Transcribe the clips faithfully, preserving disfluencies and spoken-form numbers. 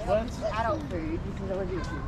What? Adult food, you can go with it.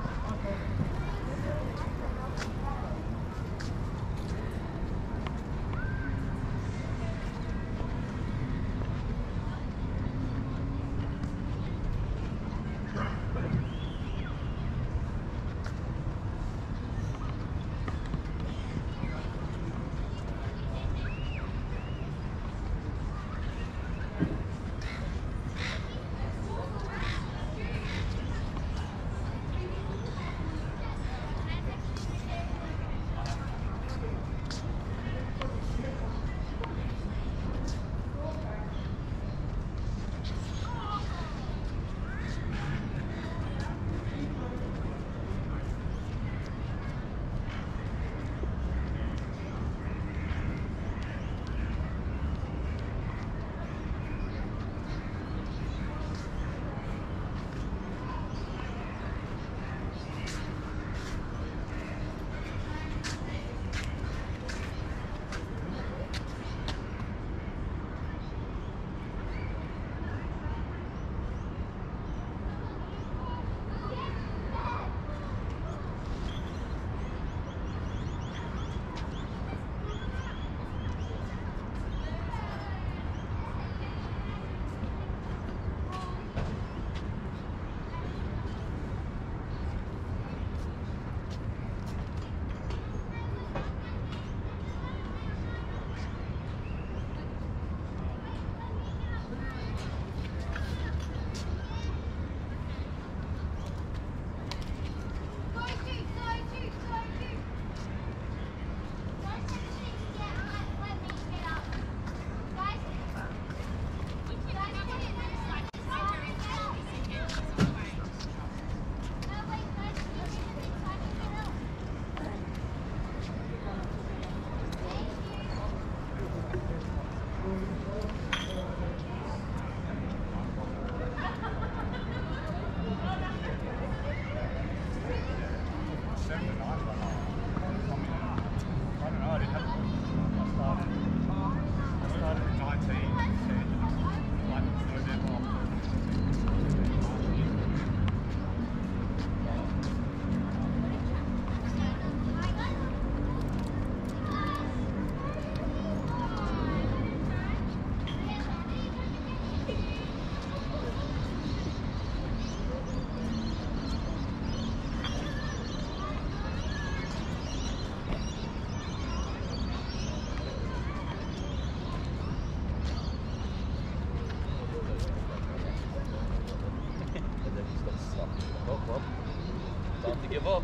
Time to give up.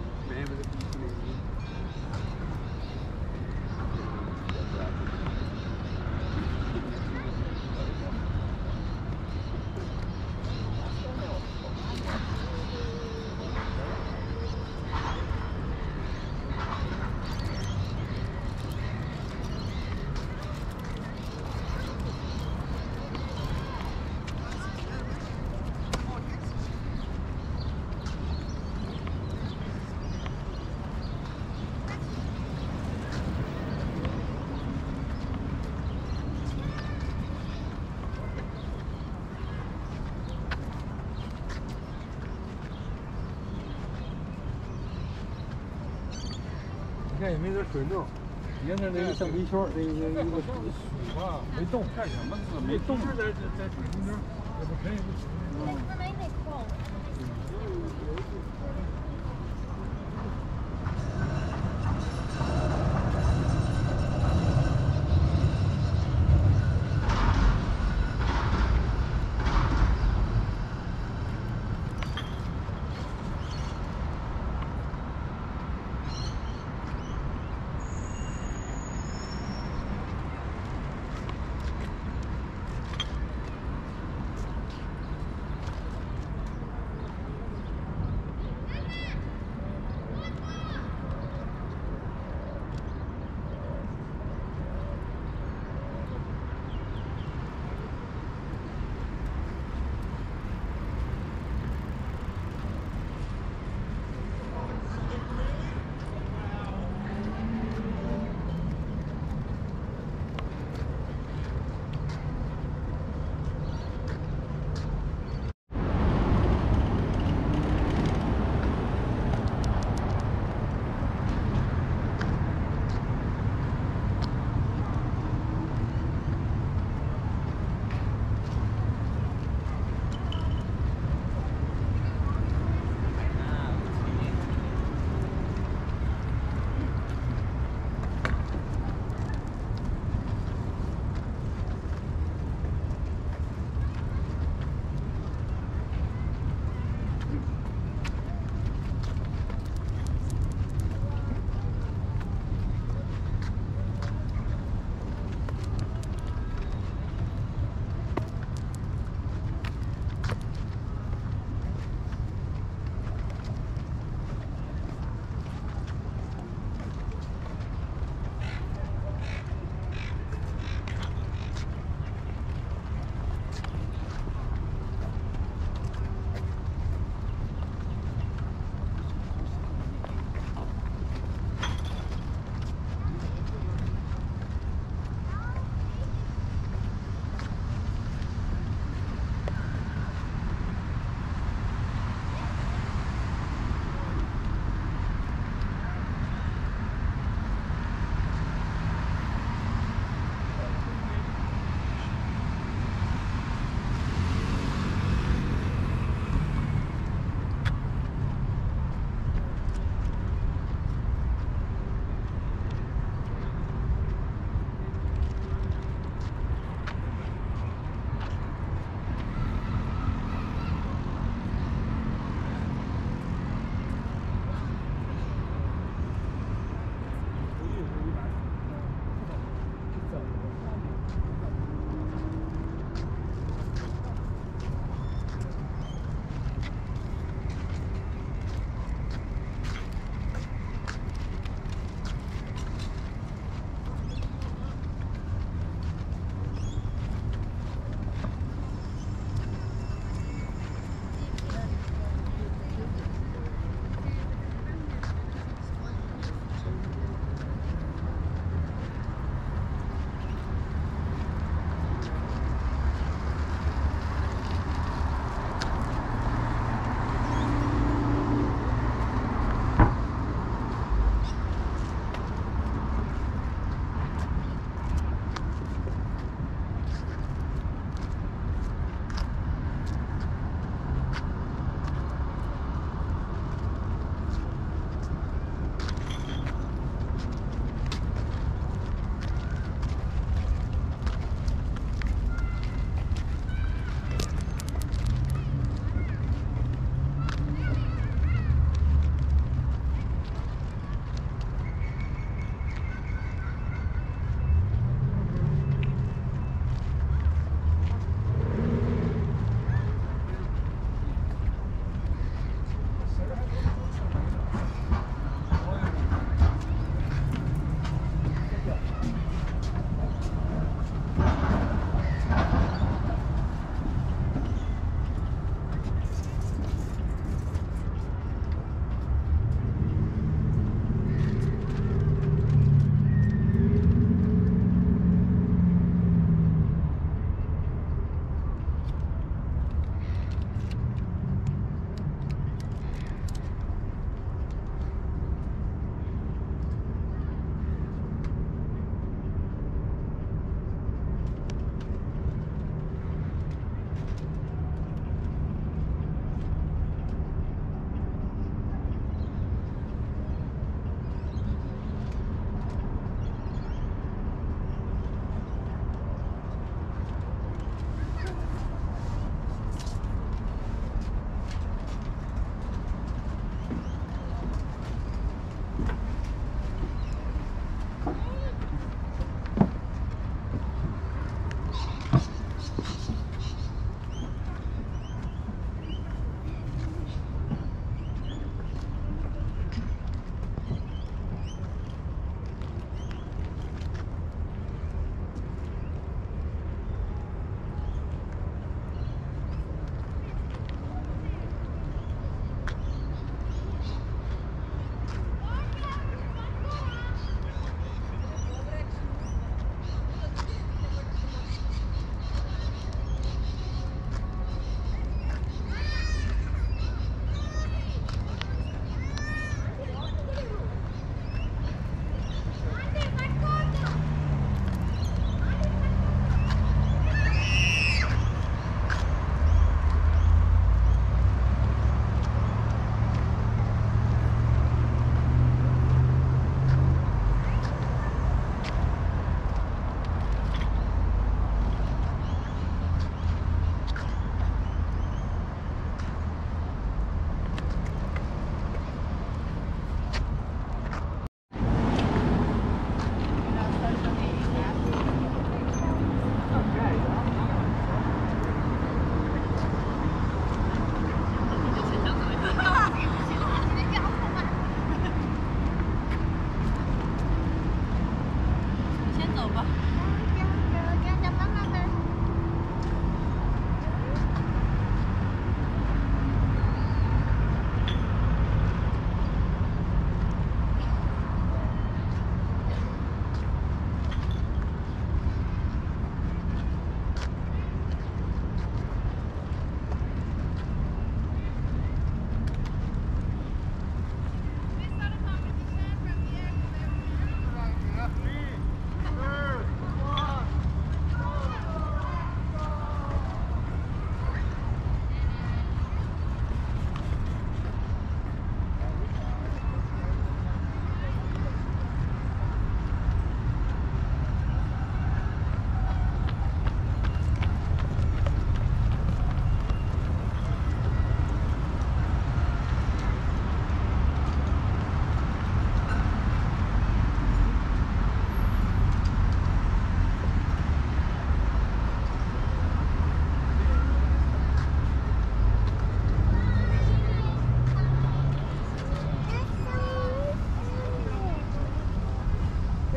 也没点水流，沿着那个橡皮圈，那个那个水吧没动，干什么是没动？在在在水中间，也不便宜不起。嗯。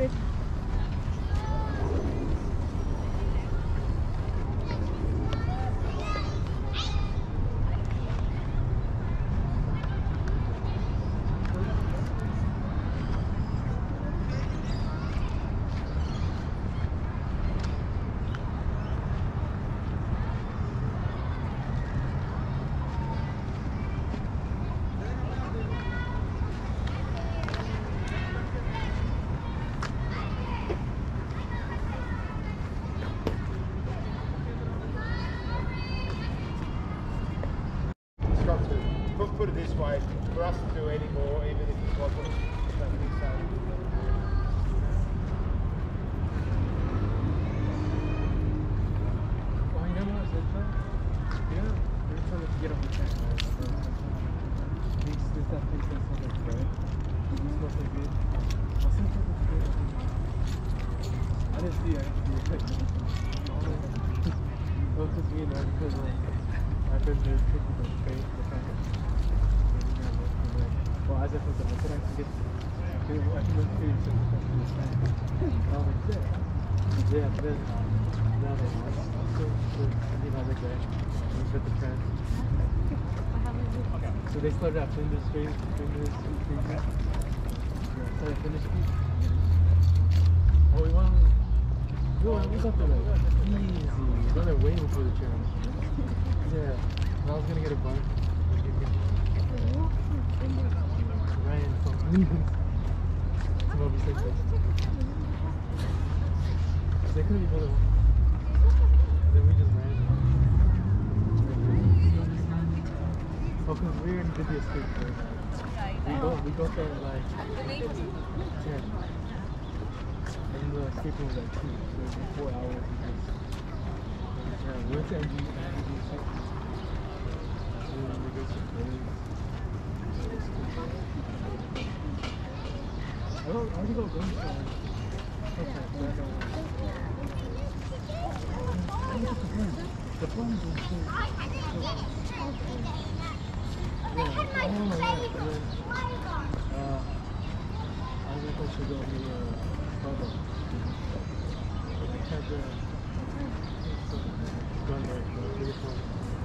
good. Put it this way, for us to do any more, even if it wasn't, that would be so. Well, you know what I said, John? Yeah, we're trying to get on the train. This is that place that's on the train. It's not so good. I think it's good. I didn't see it. I didn't see it. Well, because me and I, because I've been there taking the train, the train. Well, as I was I said I can get, I can go through some stuff in this time. And I was like, yeah. Yeah, but then, now they are. So, so, you know, like that. We put the trend. So they started at Flinders Street, Flinders Street. Yeah, started at Flinders Street. Oh, we went, we went, we got there like easy. We got there way before the train. Yeah, and I was gonna get a bun. Ran from Leaving to Moby Six. They couldn't be bothered. And then we just ran. Oh, because we already did the escape first. We got, we got there at like ten. And the escape room was like two. So it was like four hours. Yeah, we went to M G. And then we go to Fairies. I don't, I already got going for it. Okay, but I don't. The plans are so... Yeah, oh yeah, and then... Uh, I was supposed to go to the uh, Starbucks. They had the... Gun right, the biggest one.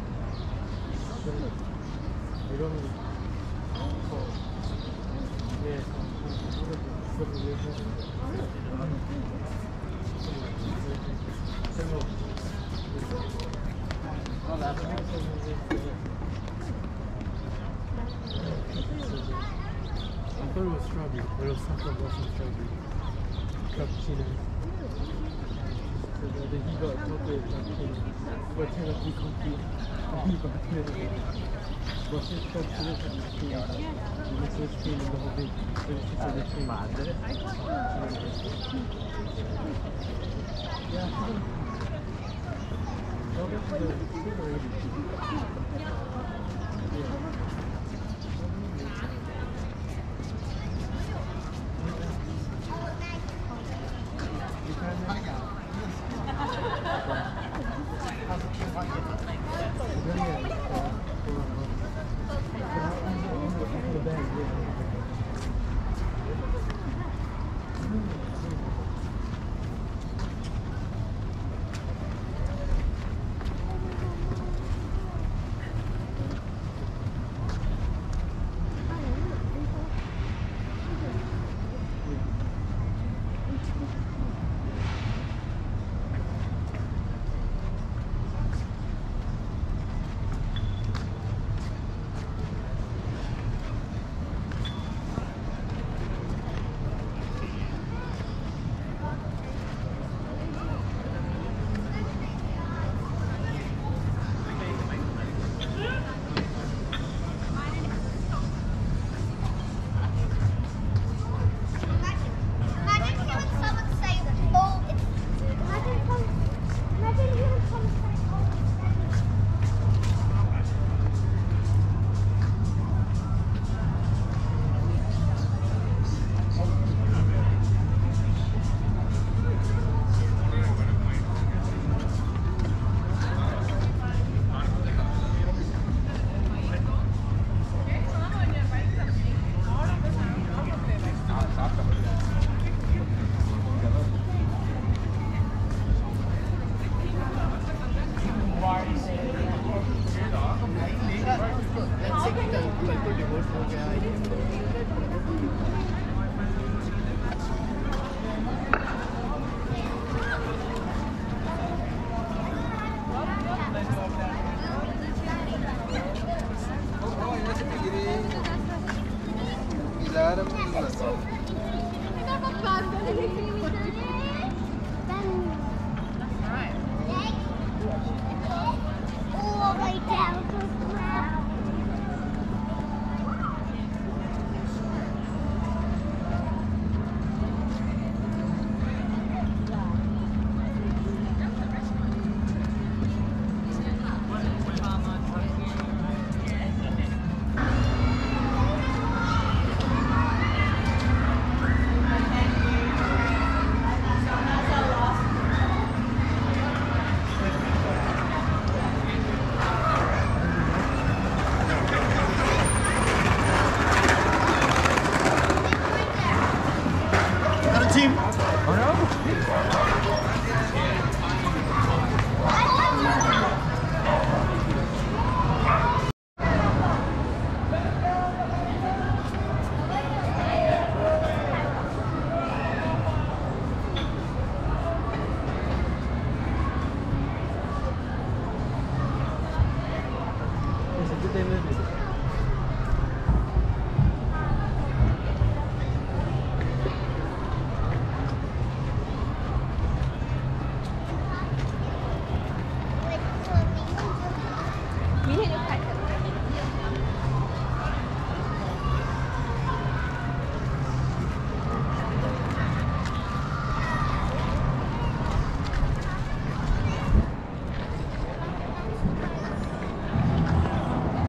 They don't really... Oh. Yeah. I thought it was strawberry, but it was something blossom strawberry. Cappuccino. So then he got chocolate cappuccino, but it turned out to be coffee. And he got it. But it's cappuccino cappuccino. You mix this cream in the whole thing. So it's just a cream. Yeah, I think I'll get to the super eighty. Yeah. Did they live in it?